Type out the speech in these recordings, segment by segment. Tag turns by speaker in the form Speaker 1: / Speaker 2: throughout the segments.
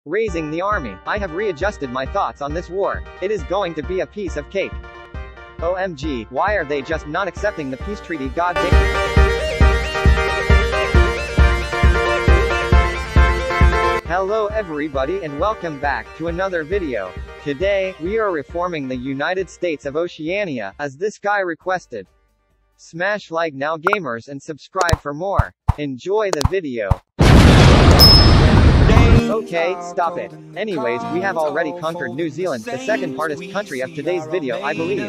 Speaker 1: Raising the army. I have readjusted my thoughts on this war. It is going to be a piece of cake. OMG, why are they just not accepting the peace treaty? God damn. Hello everybody and welcome back to another video. Today, we are reforming the United States of Oceania, as this guy requested. Smash like now gamers and subscribe for more. Enjoy the video. Okay, stop it. Anyways, we have already conquered New Zealand, the second hardest country of today's video, I believe.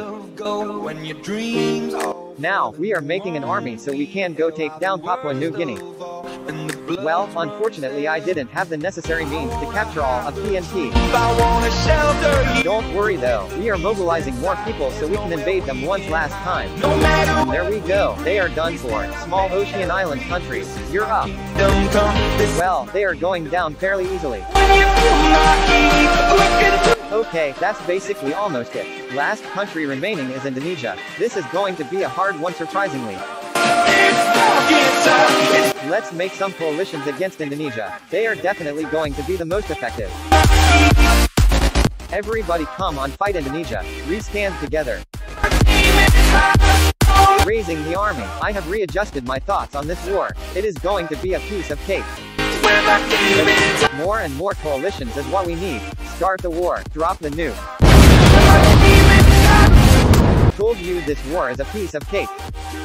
Speaker 1: Now, we are making an army so we can go take down Papua New Guinea. Well, unfortunately I didn't have the necessary means to capture all of PNP. Don't worry though, we are mobilizing more people so we can invade them once last time. There we go, they are done for. Small ocean island countries, you're up. Well, they are going down fairly easily. Okay, that's basically almost it. Last country remaining is Indonesia. This is going to be a hard one surprisingly. Let's make some coalitions against Indonesia. They are definitely going to be the most effective. Everybody come on, fight Indonesia. We stand together. Raising the army. I have readjusted my thoughts on this war. It is going to be a piece of cake. More and more coalitions is what we need. Start the war. Drop the nuke. Told you this war is a piece of cake.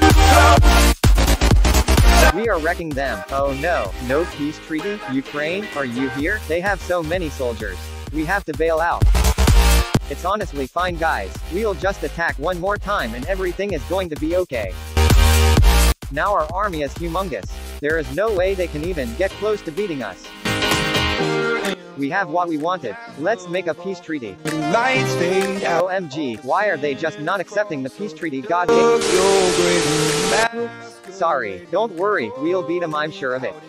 Speaker 1: We are wrecking them. Oh no, no peace treaty? Ukraine, are you here? They have so many soldiers. We have to bail out. It's honestly fine guys. We'll just attack one more time and everything is going to be okay. Now our army is humongous. There is no way they can even get close to beating us. We have what we wanted. Let's make a peace treaty. OMG, why are they just not accepting the peace treaty? God damn. Oops, sorry, don't worry, we'll beat them, I'm sure of it.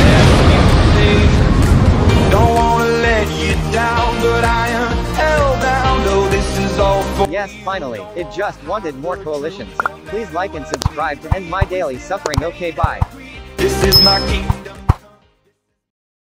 Speaker 1: Don't wanna let you down, but I am held down, though this is all for. Yes, finally, it just wanted more coalitions. Please like and subscribe to end my daily suffering. Okay, bye. This is my key.